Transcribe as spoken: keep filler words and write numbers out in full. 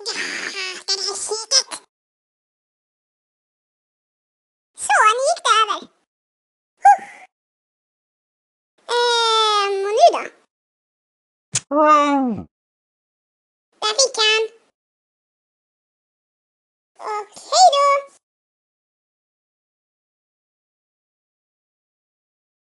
Den här kiket. Så, nu gick det över. Huh. Ehm, och nu då? Där fick han. Och hej då!